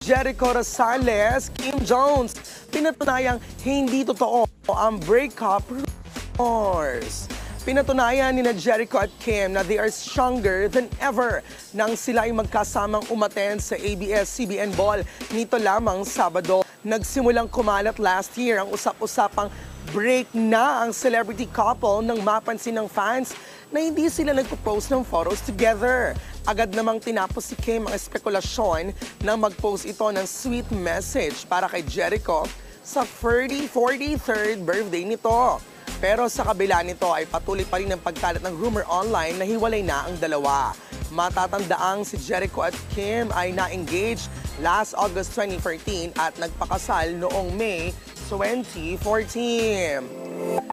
Jericho Rosales, Kim Jones. Pinatunayang hindi totoo ang breakup rumors. Pinatunayan ni Jericho at Kim na they are stronger than ever nang sila ay magkasamang umattend sa ABS-CBN Ball nito lamang Sabado. Nagsimulang kumalat last year ang usap-usapang break na ang celebrity couple nang mapansin ng fans na hindi sila nagpo-post ng photos together. Agad namang tinapos si Kim ang espekulasyon na mag-post ito ng sweet message para kay Jericho sa 43rd birthday nito. Pero sa kabila nito ay patuloy pa rin ang pagkalat ng rumor online na hiwalay na ang dalawa. Matatandaang si Jericho at Kim ay na-engage last August 2014 at nagpakasal noong May 2014.